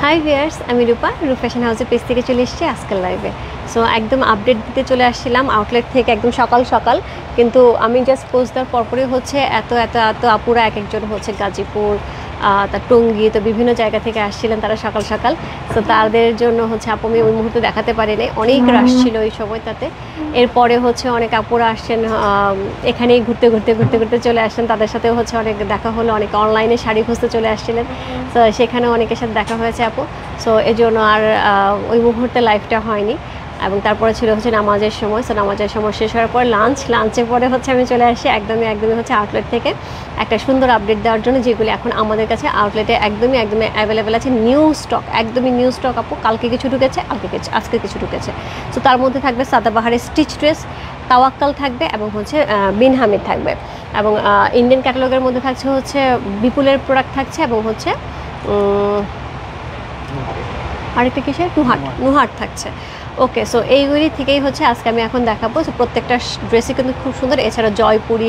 High viewers, আমি রূপা fashion হাউসের page থেকে চলে এসেছি আজকাল লাইভে। সো একদম আপডেট দিতে চলে আসছিলাম আউটলেট থেকে একদম সকাল সকাল, কিন্তু আমি জাস্ট পোস্ট দেওয়ার পরপরই হচ্ছে এত এত এত আপুরা এক একজন হচ্ছে গাজীপুর, তার টঙ্গী, তো বিভিন্ন জায়গা থেকে আসছিলেন তারা সকাল সকাল। তো তাদের জন্য হচ্ছে আপু আমি ওই মুহূর্তে দেখাতে পারিনি, অনেক রাশ ছিল ওই সময়টাতে। এরপরে হচ্ছে অনেক আপুরা আসছেন, এখানেই ঘুরতে ঘুরতে ঘুরতে ঘুরতে চলে আসছেন, তাদের সাথেও হচ্ছে অনেক দেখা হলো, অনেকে অনলাইনে শাড়ি খুঁজতে চলে আসছিলেন। তো সেখানেও অনেকের সাথে দেখা হয়েছে আপু। সো এই জন্য আর ওই মুহূর্তে লাইভটা হয়নি। এবং তারপরে ছিল হচ্ছে নামাজের সময়। সো নামাজের সময় শেষ হওয়ার পর লাঞ্চের পরে হচ্ছে আমি চলে আসি একদমই হচ্ছে আউটলেট থেকে একটা সুন্দর আপডেট দেওয়ার জন্য, যেগুলি এখন আমাদের কাছে আউটলেটে একদমই অ্যাভেলেবেল আছে। একদমই নিউ স্টক আপু। কালকে কিছু ঢুকেছে, আজকে কিছু ঢুকেছে। সো তার মধ্যে থাকবে সাদাবাহারের স্টিচ ড্রেস, তাওয়াক্কাল থাকবে এবং হচ্ছে বিন হামিদ থাকবে, এবং ইন্ডিয়ান ক্যাটালগের মধ্যে থাকছে হচ্ছে বিপুলের প্রোডাক্ট থাকছে, এবং হচ্ছে আরেকটা কিসের নুহাট থাকছে। ওকে, সো এইগুলি থেকেই হচ্ছে আজকে আমি এখন দেখাবো। সো প্রত্যেকটা ড্রেসই কিন্তু খুব সুন্দর। এছাড়া জয়পুরি,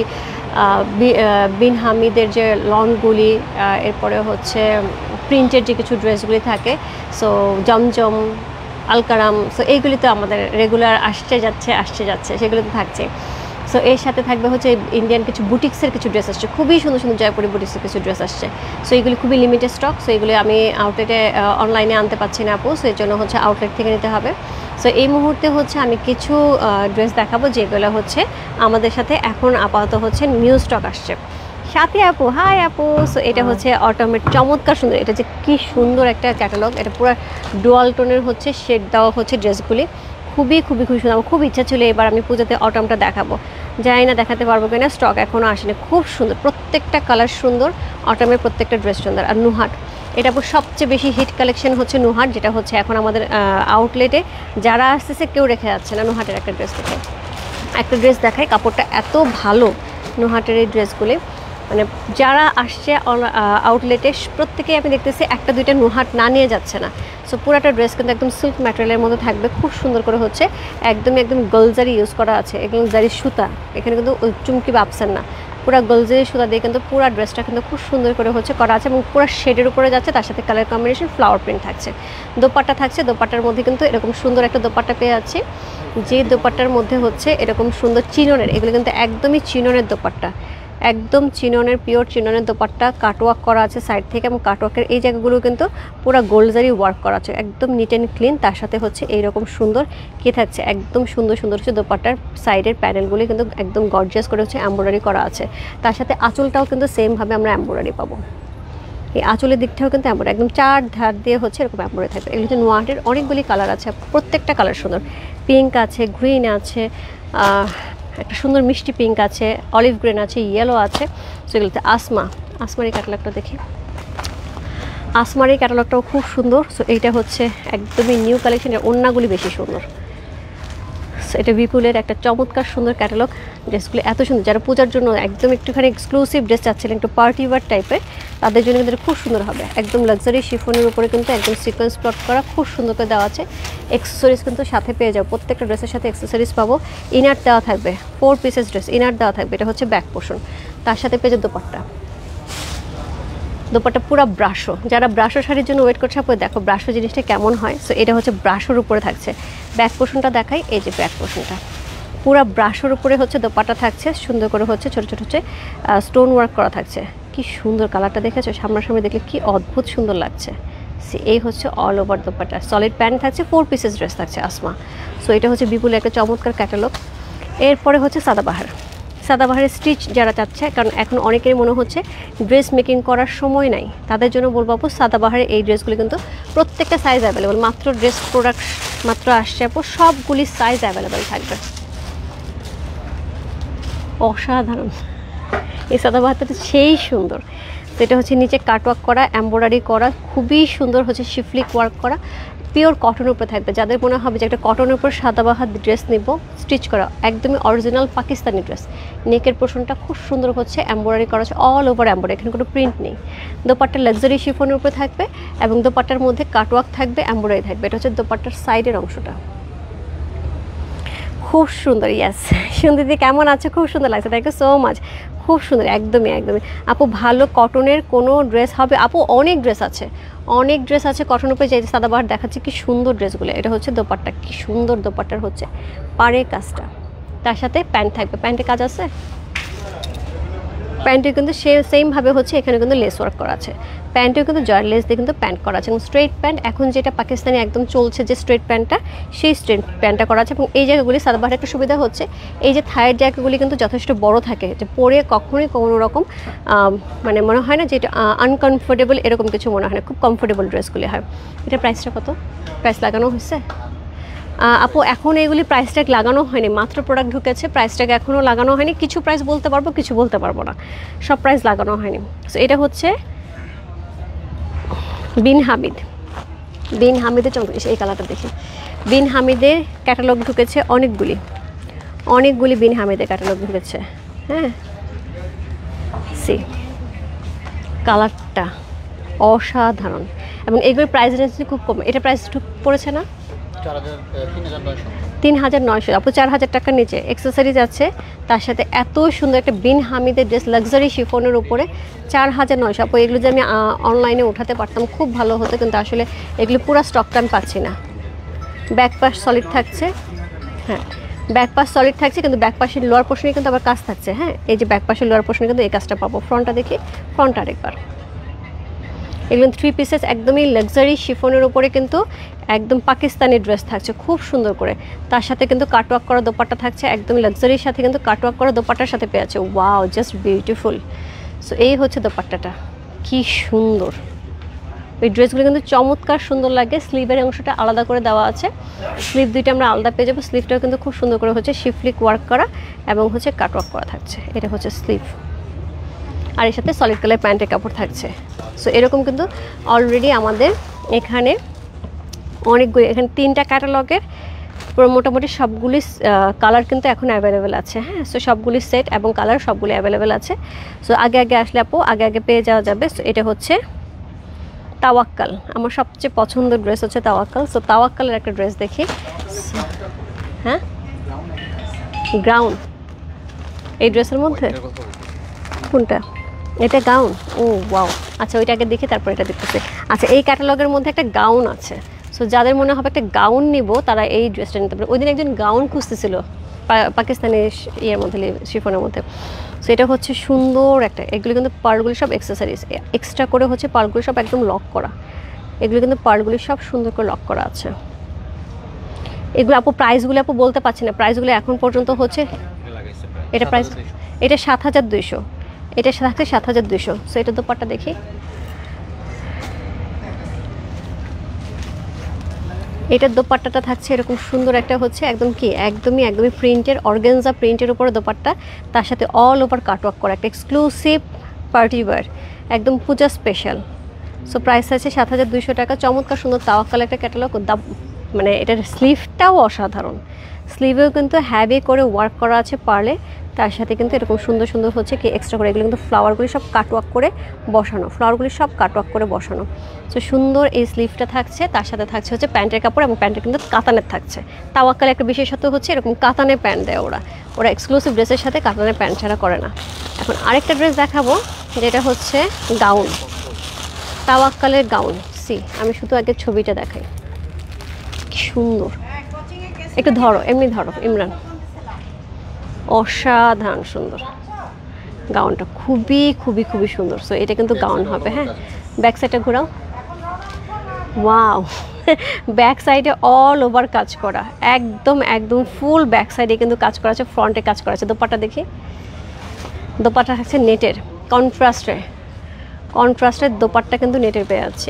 বিন হামিদের যে লনগুলি, এরপরে হচ্ছে প্রিন্টের যে কিছু ড্রেসগুলি থাকে, সো জমজম, আলকারাম, সো এইগুলি তো আমাদের রেগুলার আসছে যাচ্ছে সেগুলো তো থাকছে। সো এর সাথে থাকবে হচ্ছে ইন্ডিয়ান কিছু বুটিক্সের কিছু ড্রেস আসছে, খুবই সুন্দর সুন্দর জয়পুরি বুটিক্সের কিছু ড্রেস আসছে। সো এইগুলি খুবই লিমিটেড স্টক। সো এইগুলি আমি আউটলেটে অনলাইনে আনতে পারছি না আপু, সো এর জন্য হচ্ছে আউটলেট থেকে নিতে হবে। সো এই মুহূর্তে হচ্ছে আমি কিছু ড্রেস দেখাবো যেগুলো হচ্ছে আমাদের সাথে এখন আপাতত হচ্ছে নিউ স্টক আসছে। সাথী আপু, হাই আপু। সো এটা হচ্ছে অটোমেট, চমৎকার সুন্দর। এটা যে কি সুন্দর একটা ক্যাটালগ, এটা পুরো ডুয়াল টোনের হচ্ছে শেড দেওয়া হচ্ছে ড্রেসগুলি, খুবই সুন্দর। আমার খুব ইচ্ছা ছিল এবার আমি পুজোতে অটমটা দেখাবো, জানি না দেখাতে পারবো কিনা, স্টক এখনও আসেনি। খুব সুন্দর, প্রত্যেকটা কালার সুন্দর, অটমের প্রত্যেকটা ড্রেস সুন্দর। আর নুহাট, এটা সবচেয়ে বেশি হিট কালেকশন হচ্ছে নুহাট, যেটা হচ্ছে এখন আমাদের আউটলেটে যারা আসতেছে কেউ রেখে যাচ্ছে না। নুহাটের একটা ড্রেস দেখায়, কাপড়টা এত ভালো নুহাটের এই ড্রেসগুলি। মানে যারা আসছে আউটলেটে প্রত্যেকেই আমি দেখতেছি একটা দুইটা নুহাট না নিয়ে যাচ্ছে না। সো পুরাটা ড্রেস কিন্তু একদম সিল্ক ম্যাটেরিয়ালের মধ্যে থাকবে, খুব সুন্দর করে হচ্ছে একদম গোলজারি ইউজ করা আছে, একদম জারি সুতা, এখানে কিন্তু চুমকি বা আপসান না, পুরো গোলজারি সুতা দিয়ে কিন্তু পুরো ড্রেসটা কিন্তু খুব সুন্দর করে হচ্ছে করা আছে, এবং পুরো শেডের উপরে যাচ্ছে, তার সাথে কালার কম্বিনেশন ফ্লাওয়ার প্রিন্ট থাকছে। দোপাট্টা থাকছে, দোপাট্টার মধ্যে কিন্তু এরকম সুন্দর একটা দোপাট্টা পেয়ে যাচ্ছি, যে দোপাট্টার মধ্যে হচ্ছে এরকম সুন্দর চিননের, এগুলো কিন্তু একদমই চিননের দোপাট্টা, একদম চিননের, পিওর চিননের দোপাট্টা, কাটওয়ার্ক করা আছে সাইড থেকে, এবং কাটওয়ার্কের এই জায়গাগুলো কিন্তু পুরো গোল্ডজারি ওয়ার্ক করা আছে, একদম নিট অ্যান্ড ক্লিন। তার সাথে হচ্ছে এইরকম সুন্দর কি থাকছে, একদম সুন্দর হচ্ছে দোপাট্টার সাইডের প্যানেলগুলি কিন্তু একদম গর্জিয়াস করে হচ্ছে এমব্রয়ডারি করা আছে। তার সাথে আঁচলটাও কিন্তু সেমভাবে আমরা এমব্রয়ডারি পাবো, এই আঁচলের দিকটাও কিন্তু এমব্রয়ডারি, একদম চার ধার দিয়ে হচ্ছে এরকম এমব্রয়ডারি থাকবে। এগুলো হচ্ছে নোয়াটের অনেকগুলি কালার আছে, প্রত্যেকটা কালার সুন্দর। পিঙ্ক আছে, গ্রিন আছে, একটা সুন্দর মিষ্টি পিঙ্ক আছে, অলিভ গ্রিন আছে, ইয়েলো আছে। সেগুলোতে আসমার এই ক্যাটালগটা দেখি, আসমার এই ক্যাটালগটাও খুব সুন্দর। সো এইটা হচ্ছে একদমই নিউ কালেকশন, এর ওড়নাগুলি বেশি সুন্দর। এটা বিপুলের একটা চমৎকার সুন্দর ক্যাটালগ, ড্রেসগুলি এত সুন্দর। যারা পূজার জন্য একদম একটুখানি এক্সক্লুসিভ ড্রেস চাচ্ছিলেন, একটু পার্টি ওয়ার টাইপের, তাদের জন্য কিন্তু খুব সুন্দর হবে। একদম লাক্সারি শিফনের উপরে কিন্তু একদম সিকোয়েন্স প্লট করা, খুব সুন্দর করে দেওয়া আছে। অ্যাক্সেসরিজ কিন্তু সাথে পেয়ে যাবো, প্রত্যেকটা ড্রেসের সাথে অ্যাক্সেসরিজ পাবো। ইনার দেওয়া থাকবে, 4 পিসেস ড্রেস, ইনার দেওয়া থাকবে, এটা হচ্ছে ব্যাক পোর্শন। তার সাথে পেয়ে যাবে দোপাট্টা পুরো ব্রাশো। যারা ব্রাশো শাড়ির জন্য ওয়েট করছে, আপনি দেখো ব্রাশো জিনিসটা কেমন হয়। সো এটা হচ্ছে ব্রাশোর উপরে থাকছে, ব্যাক পোর্শনটা দেখাই, এই যে ব্যাক পোর্শনটা পুরো ব্রাশোর উপরে হচ্ছে দোপাট্টা থাকছে, সুন্দর করে হচ্ছে ছোটো হচ্ছে স্টোন ওয়ার্ক করা থাকছে। কি সুন্দর কালারটা দেখেছো, সামনাসামনি দেখলে কি অদ্ভুত সুন্দর লাগছে। এই হচ্ছে all over dupatta, solid pant থাকছে, 4 পিসেস ড্রেস থাকছে আসমা। সো এটা হচ্ছে বিপুলের একটা চমৎকার ক্যাটালগ। এরপরে হচ্ছে সাদাবাহারের স্টিচ যারা চাচ্ছে, কারণ এখন অনেকেরই মনে হচ্ছে ড্রেস মেকিং করার সময় নাই, তাদের জন্য বলবো আপু সাদাবাহারের এই ড্রেসগুলি কিন্তু প্রত্যেকটা সাইজ অ্যাভেলেবল, মাত্র ড্রেস প্রোডাক্ট মাত্র আসছে আপু, সবগুলি সাইজ অ্যাভেলেবেল থাকবে। অসাধারণ এই সাদাবাহারটা তো সেই সুন্দর। তো এটা হচ্ছে নিচে কাটওয়ার্ক করা, এমব্রয়ডারি করা, খুবই সুন্দর হচ্ছে শিফলিক ওয়ার্ক করা, পিওর কটনের উপরে থাকবে। যাদের মনে হবে যে একটা কটনের উপর সাদাবাহার ড্রেস নিব স্টিচ করা, একদমই অরিজিনাল পাকিস্তানি ড্রেস। নেকের পোর্শনটা খুব সুন্দর হচ্ছে এমব্রয়ডারি করা আছে, অল ওভার এমব্রয়ডারি, এখানে কোনো প্রিন্ট নেই। দোপাট্টা লাক্সারি শিফনের উপরে থাকবে, এবং দোপাট্টার মধ্যে কাটওয়ার্ক থাকবে, এমব্রয়ডারি থাকবে। এটা হচ্ছে দোপাট্টার সাইডের অংশটা, খুব সুন্দর, ইয়াস সুন্দরী কেমন আছে? খুব সুন্দর লাগছে, থ্যাংক ইউ সো মাচ। খুব সুন্দর, একদমই একদমই আপু। ভালো কটনের কোনো ড্রেস হবে আপু? অনেক ড্রেস আছে, অনেক ড্রেস আছে কটন উপরে। যে সাদাবাহার দেখাচ্ছে কি সুন্দর ড্রেসগুলো। এটা হচ্ছে দোপাট্টা, কি সুন্দর দোপাট্টার হচ্ছে পাড়ের কাজটা, তার সাথে প্যান্ট থাকবে। প্যান্টে কাজ আছে, প্যান্টে কিন্তু সেমভাবে হচ্ছে এখানে কিন্তু লেস ওয়ার্ক করা আছে। প্যান্টেও কিন্তু জয়েন্ট লেস দিয়ে কিন্তু প্যান্ট করা আছে এবং স্ট্রেট প্যান্ট, এখন যেটা পাকিস্তানি একদম চলছে যে স্ট্রেট প্যান্টটা, সেই স্ট্রেট প্যান্টটা করা আছে। এবং এই জায়গাগুলি সাদাবাহার একটা সুবিধা হচ্ছে এই যে থায়ের জায়গাগুলি কিন্তু যথেষ্ট বড় থাকে, যে পরে কখনোই কোনো রকম মানে মনে হয় না যে এটা আনকমফোর্টেবল, এরকম কিছু মনে হয় না, খুব কমফোর্টেবল ড্রেসগুলি হয়। এটা প্রাইসটা কত? প্রাইস লাগানো হয়েছে আপু? এখন এগুলি প্রাইস ট্যাগ লাগানো হয়নি, মাত্র প্রোডাক্ট ঢুকেছে, প্রাইস ট্যাগ এখনও লাগানো হয়নি। কিছু প্রাইস বলতে পারবো, কিছু বলতে পারবো না, সব প্রাইস লাগানো হয়নি। সো এটা হচ্ছে বিন হামিদ। বিন হামিদের চমৎকার, এই কালারটা দেখি। বিন হামিদের ক্যাটালগ ঢুকেছে অনেকগুলি, অনেকগুলি বিন হামিদের ক্যাটালগ ঢুকেছে। হ্যাঁ, সি কালারটা অসাধারণ এবং এগুলোর প্রাইস রেঞ্জ খুব কম। এটা প্রাইস পড়েছে না ৩,৯০০ আপু, ৪,০০০ টাকার নিচে অ্যাক্সেসরিজ আছে, তার সাথে এত সুন্দর একটা বিন হামিদের ড্রেস লাক্সারি শিফনের উপরে ৪,৯০০ আপু। এগুলো যে আমি অনলাইনে উঠাতে পারতাম খুব ভালো হতো, কিন্তু আসলে এগুলো পুরো স্টকটা আমি পাচ্ছি না। ব্যাক পাশ সলিড থাকছে, হ্যাঁ ব্যাক পাশ সলিড থাকছে, কিন্তু ব্যাক পাশের লোয়ার পোর্শনে কিন্তু আবার কাজ থাকছে। হ্যাঁ, এই যে ব্যাক পাশের লোয়ার পোর্শনে কিন্তু এই কাজটা পাবো। ফ্রন্টটা দেখি, ফ্রন্ট আরেকবার। এগুলো 3 পিসেস একদমই লাক্সারি শিফনের উপরে কিন্তু একদম পাকিস্তানি ড্রেস থাকছে খুব সুন্দর করে, তার সাথে কিন্তু কাটওয়ার্ক করা দোপাট্টা থাকছে, একদম লাক্সারির সাথে কিন্তু কাটওয়ার্ক করা দোপাট্টার সাথে পেয়েছে। Wow, just beautiful. সো এই হচ্ছে দোপাট্টাটা, কি সুন্দর। এই ড্রেসগুলো কিন্তু চমৎকার সুন্দর লাগে। স্লিভের অংশটা আলাদা করে দেওয়া আছে, স্লিভ দুইটা আমরা আলাদা পেয়ে যাবো। স্লিভটাও কিন্তু খুব সুন্দর করে হচ্ছে শিফলিক ওয়ার্ক করা এবং হচ্ছে কাটওয়ার্ক করা থাকছে। এটা হচ্ছে স্লিভ, আর এর সাথে সলিড কালার প্যান্টের কাপড় থাকছে। সো এরকম কিন্তু অলরেডি আমাদের এখানে অনেকগুলি, এখানে 3টা ক্যাটালগের পুরো মোটামুটি সবগুলি কালার কিন্তু এখন অ্যাভেলেবেল আছে। হ্যাঁ, সো সবগুলি সেট এবং কালার সবগুলি অ্যাভেলেবেল আছে। সো আগে আগে আসলে আপু আগে আগে পেয়ে যাওয়া যাবে। সো এটা হচ্ছে তাওয়াক্কাল, আমার সবচেয়ে পছন্দের ড্রেস হচ্ছে তাওয়াক্কাল। সো তাওয়াক্কালের একটা ড্রেস দেখি। হ্যাঁ, গ্রাউন, এই ড্রেসের মধ্যে কোনটা? এটা গাউন। ও ওয়াও, আচ্ছা ওইটা আগে দেখি তারপর এটা দেখতেছি। আচ্ছা, এই ক্যাটালগের মধ্যে একটা গাউন আছে। সো যাদের মনে হবে একটা গাউন নিব তারা এই ড্রেসটা নিতে পারে। ওই দিন একজন গাউন খুঁজতেছিল পাকিস্তানি ইয়ের মধ্যে, শিফনের মধ্যে। সো এটা হচ্ছে সুন্দর একটা, এগুলো কিন্তু পার্লগুলি সব অ্যাক্সেসরিজ এক্সট্রা করে হচ্ছে, পার্লগুলি সব একদম লক করা। এগুলো কিন্তু পার্লগুলি সব সুন্দর করে লক করা আছে। এগুলো আপু প্রাইসগুলো আপু বলতে পারছি না, প্রাইসগুলো এখন পর্যন্ত হচ্ছে, এটা প্রাইস, এটা ৭,২০০, এটা থাকছে ৭,২০০। সো এটা দোপাট্টা দেখি। এটার দোপাট্টাটা থাকছে এরকম সুন্দর একটা হচ্ছে একদম কি একদমই প্রিন্টের, অর্গানজা প্রিন্টের উপরে দোপাট্টা, তার সাথে অল ওভার কাটওয়ার্ক করা একটা এক্সক্লুসিভ পার্টি ওয়্যার, একদম পূজা স্পেশাল। সো প্রাইস আছে ৭,২০০ টাকা। চমৎকার সুন্দর তাওয়াক্কাল একটা ক্যাটালগ। মানে এটার স্লিভটাও অসাধারণ, স্লিভেও কিন্তু হ্যাভি করে ওয়ার্ক করা আছে পার্লে, তার সাথে কিন্তু এরকম সুন্দর সুন্দর হচ্ছে কি এক্সট্রা করে, এগুলো কিন্তু ফ্লাওয়ারগুলি সব কাটওয়ার্ক করে বসানো, ফ্লাওয়ারগুলি সব কাটওয়ার্ক করে বসানো। সো সুন্দর এই স্লিভটা থাকছে, তার সাথে থাকছে হচ্ছে প্যান্টের কাপড় এবং প্যান্টের কিন্তু কাতানের থাকছে। তাওয়াক্কালে একটা বিশেষত্ব হচ্ছে এরকম কাতানের প্যান্ট দেয় ওরা এক্সক্লুসিভ ড্রেসের সাথে কাতানের প্যান্ট ছাড়া করে না। এখন আরেকটা ড্রেস দেখাবো, যেটা হচ্ছে গাউন, তাওয়াক্কালের গাউন। সি, আমি শুধু আগে ছবিটা দেখাই, কি সুন্দর। একটু ধরো, এমনি ধরো ইমরান, অসাধারণ সুন্দর গাউনটা, খুবই খুবই খুবই সুন্দর। সো এটা কিন্তু গাউন হবে। হ্যাঁ, ব্যাক সাইডটা ঘোরাও। ওয়াও, ব্যাক সাইডে অল ওভার কাজ করা, একদম ফুল ব্যাক সাইডে কিন্তু কাজ করা আছে, ফ্রন্টে কাজ করা আছে। দোপাট্টা দেখি, দোপাট্টা থাকছে নেটের, কন্ট্রাস্টের দোপাট্টা কিন্তু নেটের পেয়ে আছে।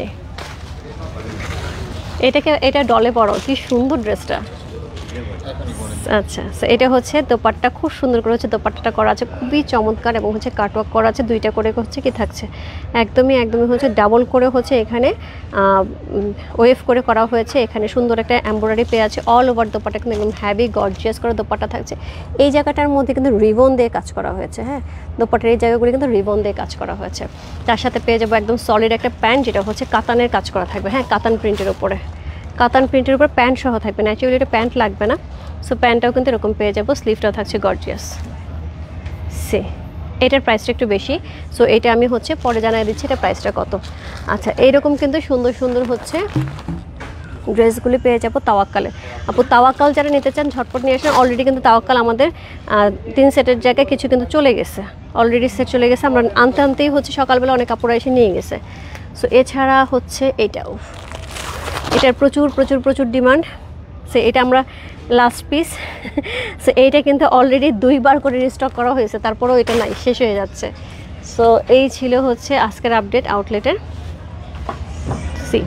এটা ডলে পড়ো, কি সুন্দর ড্রেসটা। আচ্ছা, এটা হচ্ছে দোপাট্টা, খুব সুন্দর করে হচ্ছে দোপাট্টাটা করা আছে, খুবই চমৎকার এবং হচ্ছে কাটওয়ার্ক করা আছে। দুইটা করে হচ্ছে কি থাকছে, একদমই হচ্ছে ডাবল করে হচ্ছে এখানে ওয়েভ করে করা হয়েছে। এখানে সুন্দর একটা এমব্রয়ডারি পেয়ে আছে, অল ওভার দোপাট্টা কিন্তু একদম হ্যাভি গর্জিয়াস করে দোপাট্টা থাকছে। এই জায়গাটার মধ্যে কিন্তু রিবন দিয়ে কাজ করা হয়েছে। হ্যাঁ, দোপাট্টার এই জায়গাগুলি কিন্তু রিবন দিয়ে কাজ করা হয়েছে। তার সাথে পেয়ে যাবো একদম সলিড একটা প্যান্ট, যেটা হচ্ছে কাতানের কাজ করা থাকবে। হ্যাঁ, কাতান প্রিন্টের উপরে কাতান প্রিন্টের উপর প্যান্ট সহ থাকবে, ন্যাচারালি এটা প্যান্ট লাগবে না। সো প্যান্টটাও কিন্তু এরকম পেয়ে যাবো, স্লিভটাও থাকছে গর্জিয়াস। সে এটার প্রাইসটা একটু বেশি, সো এটা আমি হচ্ছে পরে জানাই দিচ্ছি এটা প্রাইসটা কত। আচ্ছা, এইরকম কিন্তু সুন্দর সুন্দর হচ্ছে ড্রেসগুলি পেয়ে যাবো তাওয়াক্কালে। আপু তাওয়াক্কাল যারা নিতে চান ঝটপট নিয়ে আসেন। অলরেডি কিন্তু তাওয়াক্কাল আমাদের 3 সেটের জায়গায় কিছু কিন্তু চলে গেছে, অলরেডি সেট চলে গেছে। আমরা আনতে আনতেই হচ্ছে সকালবেলা অনেক কাপড় এসে নিয়ে গেছে। সো এছাড়া হচ্ছে এটাও, এটার প্রচুর প্রচুর প্রচুর ডিমান্ড। সো এটা আমরা লাস্ট পিস, সো এইটা কিন্তু অলরেডি 2বার করে রিস্টক করা হয়েছে, তারপরেও এটা নাই, শেষ হয়ে যাচ্ছে। সো এই ছিল হচ্ছে আজকের আপডেট আউটলেটের। সি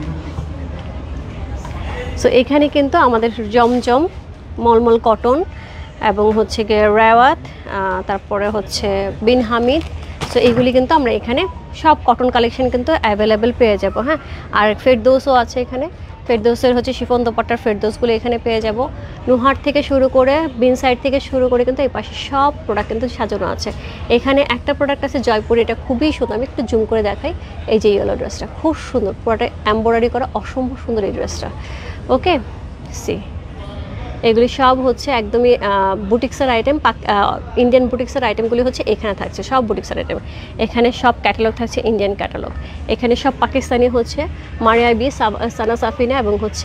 সো এখানে কিন্তু আমাদের জমজম, মলমল কটন এবং হচ্ছে গিয়ে রেওয়াত, তারপরে হচ্ছে বিন হামিদ, সো এইগুলি কিন্তু আমরা এখানে সব কটন কালেকশন কিন্তু অ্যাভেলেবেল পেয়ে যাব। হ্যাঁ, আর ফেরদৌসও আছে এখানে, ফেরদৌসের হচ্ছে শিফন দোপাট্টার ফেরদৌসগুলো এখানে পেয়ে যাব। নুহার থেকে শুরু করে বিন সাইড থেকে শুরু করে কিন্তু এই পাশে সব প্রোডাক্ট কিন্তু সাজানো আছে। এখানে একটা প্রোডাক্ট আছে জয়পুরি, এটা খুবই সুন্দর, আমি একটু জুম করে দেখাই। এই যে ইয়েলো ড্রেসটা খুব সুন্দর, পুরোটা এমব্রয়ডারি করা, অসম্ভব সুন্দর এই ড্রেসটা। ওকে, সি এগুলি সব হচ্ছে একদমই বুটিক্সের আইটেম, ইন্ডিয়ান বুটিক্সের আইটেমগুলি হচ্ছে এখানে থাকছে, সব বুটিক্সের আইটেম। এখানে সব ক্যাটালগ থাকছে ইন্ডিয়ান ক্যাটালগ। এখানে সব পাকিস্তানি হচ্ছে মারিয়া বি, সানা সাফিনা এবং হচ্ছে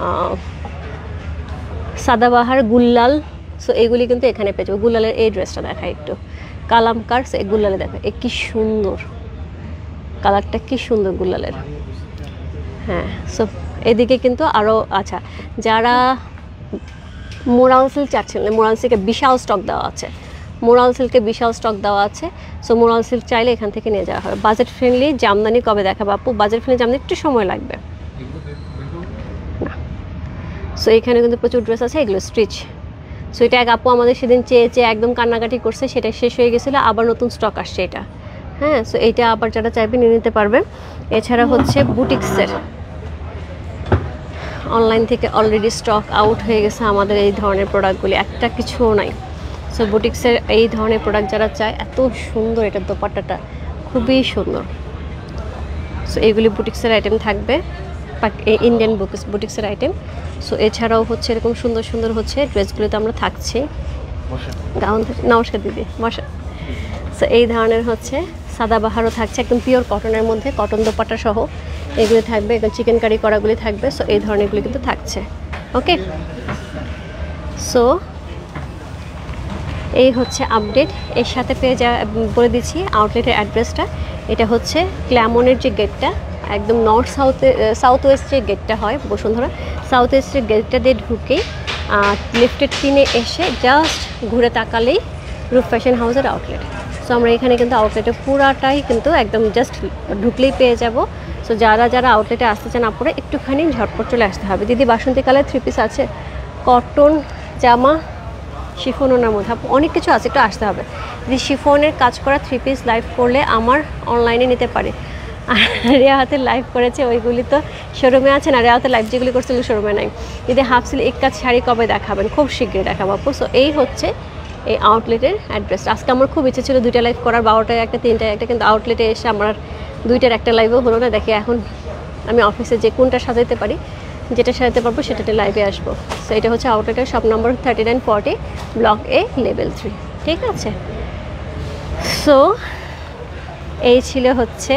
সাদাবাহার, গুল্লাল। সো এগুলি কিন্তু এখানে পেয়ে যাবো। গুল্লালের এই ড্রেসটা দেখায় একটু, কালামকার, এই গুল্লালে দেখা, এ কি সুন্দর কালারটা, কি সুন্দর গুল্লালের। হ্যাঁ, সো এদিকে কিন্তু আরও, আচ্ছা যারা মোরাল সিল্ক চাচ্ছিলেন, মোরাল সিল্কে বিশাল স্টক দেওয়া আছে, মোরাল সিল্কে বিশাল স্টক দেওয়া আছে। সো মোরাল সিল্ক চাইলে এখান থেকে নিয়ে যাওয়া হবে। বাজেট ফ্রেন্ডলি জামদানি কবে দেখাবো আপু? বাজেট ফ্রেন্ডলি জামদানি একটু সময় লাগবে না। সো এখানে কিন্তু প্রচুর ড্রেস আছে, এগুলো স্টিচ। সো এটা এক আপু আমাদের সেদিন চেয়ে চেয়ে একদম কান্নাকাটি করছে, সেটা শেষ হয়ে গেছিলো, আবার নতুন স্টক আসছে এটা। হ্যাঁ, সো এইটা আবার যারা চাইবে নিয়ে নিতে পারবে। এছাড়া হচ্ছে বুটিক্সের অনলাইন থেকে অলরেডি স্টক আউট হয়ে গেছে আমাদের এই ধরনের প্রোডাক্টগুলি, একটা কিছুও নাই। সো বুটিক্সের এই ধরনের প্রোডাক্ট যারা চায়, এত সুন্দর এটার দোপাট্টাটা, খুবই সুন্দর। সো এইগুলি বুটিক্সের আইটেম থাকবে, ইন্ডিয়ান বুটিক্সের আইটেম। সো এছাড়াও হচ্ছে এরকম সুন্দর সুন্দর হচ্ছে ড্রেসগুলিতে আমরা থাকছি। গাউন, নমস্কার দিদি, বসা। সো এই ধরনের হচ্ছে সাদাবাহারও থাকছে, একদম পিওর কটনের মধ্যে, কটন দোপাট্টা সহ এগুলি থাকবে, একদম চিকেন কারি করাগুলি থাকবে। সো এই ধরনেরগুলি কিন্তু থাকছে। ওকে, সো এই হচ্ছে আপডেট। এর সাথে পেয়ে বলে দিচ্ছি আউটলেটের অ্যাড্রেসটা। এটা হচ্ছে ক্ল্যামনের যে গেটটা, একদম নর্থ সাউথ ওয়েস্ট যে গেটটা হয় বসুন্ধরা, সাউথ ওয়েস্টের গেটটা দিয়ে ঢুকেই লিফটেড কিনে এসে জাস্ট ঘুরে তাকালেই রূপ ফ্যাশন হাউসের আউটলেট। সো আমরা এখানে কিন্তু আউটলেটে পুরাটাই কিন্তু একদম জাস্ট ঢুকলেই পেয়ে যাব। সো যারা যারা আউটলেটে আসতে চান আপনারা একটুখানি ঝটপট চলে আসতে হবে। দিদি বাসন্তী কালার 3 পিস আছে, কটন জামা, শিফন ওনার মধ্যে অনেক কিছু আছে, একটু আসতে হবে। যদি শিফনের কাজ করা 3 পিস লাইভ করলে আমার অনলাইনে নিতে পারে। আর রেয়া হাতের লাইভ করেছে ওইগুলি তো শোরুমে আছে না, রেয়া হাতের লাইভ যেগুলি করছে শোরুমে নাই। যদি হাফ সিল এক কাজ শাড়ি কবে দেখাবেন? খুব শীঘ্রই দেখাবো আপু। সো এই হচ্ছে এই আউটলেটের অ্যাড্রেস। আজকে আমার খুব ইচ্ছে ছিল 2টা লাইভ করার, 12টায় একটা 3টায় একটা, কিন্তু আউটলেটে এসে আমার 2টার একটা লাইভও হলো না। দেখি এখন আমি অফিসে যে কোনটা সাজাইতে পারি, যেটা সাজাতে পারবো সেটাতে লাইভে আসবো। সো এটা হচ্ছে আউটলেটের shop number 3940 block A level 3, ঠিক আছে? সো এই ছিল হচ্ছে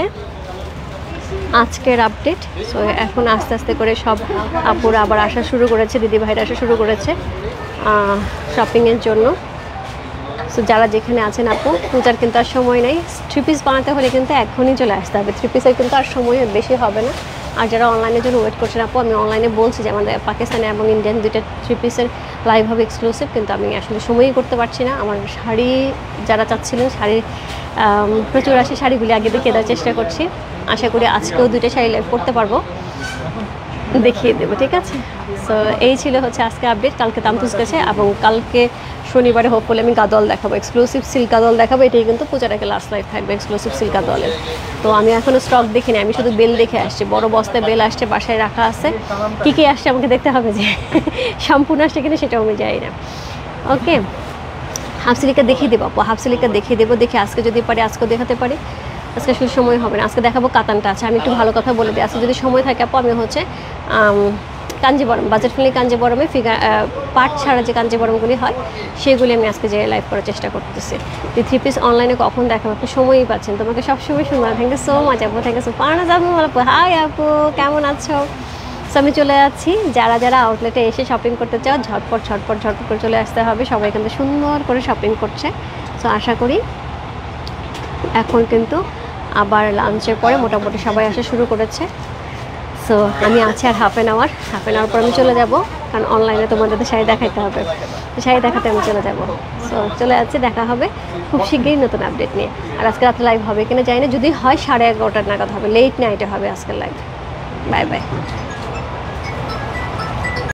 আজকের আপডেট। সো এখন আস্তে আস্তে করে সব আপুরা আবার আসা শুরু করেছে, দিদি ভাইরা আসা শুরু করেছে শপিংয়ের জন্য। সো যারা যেখানে আছেন আপু, পূজার কিন্তু আর সময় নেই। 3 পিস বানাতে হলে কিন্তু এখনই চলে আসতে হবে, 3 পিসের কিন্তু আর সময় বেশি হবে না। আর যারা অনলাইনের জন্য ওয়েট করছেন আপু, আমি অনলাইনে বলছি যে আমাদের পাকিস্তানি এবং ইন্ডিয়ান 2টা 3 পিসের লাইভ হবে এক্সক্লুসিভ, কিন্তু আমি আসলে সময়ই করতে পারছি না। আমার শাড়ি যারা চাচ্ছিলেন, শাড়ি প্রচুর আসে, শাড়িগুলি আগে দেখিয়ে দেওয়ার চেষ্টা করছি। আশা করি আজকেও 2টা শাড়ি লাইভ করতে পারবো, দেখিয়ে দেবো, ঠিক আছে? সো এই ছিল হচ্ছে আজকে আপডেট। কালকে তামতুজ গেছে এবং কালকে শনিবারে হোপফুলি আমি গাদল দেখাবো, এক্সক্লুসিভ সিল্ক গাদল দেখাবো। এটাই কিন্তু পূজার আগে লাস্ট লাইভ থাকবে এক্সক্লুসিভ সিল্ক গাদলের। তো আমি এখনও স্টক দেখিনি, আমি শুধু বেল দেখে আসছি, বড় বস্তায় বেল আসছে, বাসায় রাখা আছে। কী কী আসছে আমাকে দেখতে হবে, যে সম্পূর্ণ আসছে কিনা সেটাও আমি যাই না। ওকে, হাফ সিলিকা দেখিয়ে দেবো আপু, হাফ সিলিকা দেখিয়ে দেবো। দেখি আজকে যদি পারি আজকেও দেখাতে পারি, আজকে আসলে সময় হবে না। আজকে দেখাবো কাতানটা আছে। আমি একটু ভালো কথা বলে দিই, আজকে যদি সময় থাকে আপু আমি হচ্ছে কাঞ্জিবরম, বাজেট ফ্রেন্ডলি কাঞ্জিবরমে ফিগার পাট ছাড়া যে কাঞ্জিবরমগুলি হয় সেগুলি আমি আজকে যে লাইভ করার চেষ্টা করতেছি। যে 3 পিস অনলাইনে কখন দেখাবো, আপনি সময়ই পাচ্ছেন, তোমাকে সবসময় শুনবো। থ্যাংক ইউ সো মাচ আপু, থ্যাংক ইউ সো পারনা আপু, হাই আপু, কেমন আছো? সো আমি চলে যাচ্ছি। যারা যারা আউটলেটে এসে শপিং করতে চাও ঝটপট ঝটপট ঝটপট করে চলে আসতে হবে। সবাই এখান থেকে সুন্দর করে শপিং করছে। সো আশা করি এখন কিন্তু আবার লাঞ্চের পরে মোটামুটি সবাই আসা শুরু করেছে। সো আমি আছি আর হাফ অ্যান আওয়ার পর আমি চলে যাব, কারণ অনলাইনে তোমাদের তো শাড়ি দেখাইতে হবে, তো শাড়ি দেখাতে আমি চলে যাব। সো চলে যাচ্ছি, দেখা হবে খুব শীঘ্রই নতুন আপডেট নিয়ে। আর আজকে রাত্রে লাইভ হবে কিনা জানি না, যদি হয় 11:30 নাগাদ হবে, লেট নাইটে হবে আজকের লাইভ। Bye bye.